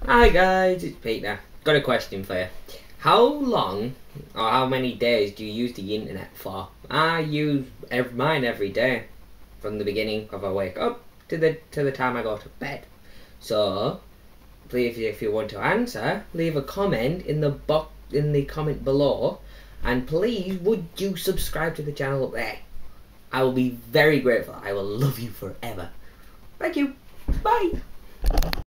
Hi guys, it's Peter. Got a question for you. How long or how many days do you use the internet for? I use mine every day, from the beginning of I wake up to the time I go to bed. So, please, if you want to answer, leave a comment in the comment below, and please would you subscribe to the channel up there? I will be very grateful. I will love you forever. Thank you. Bye.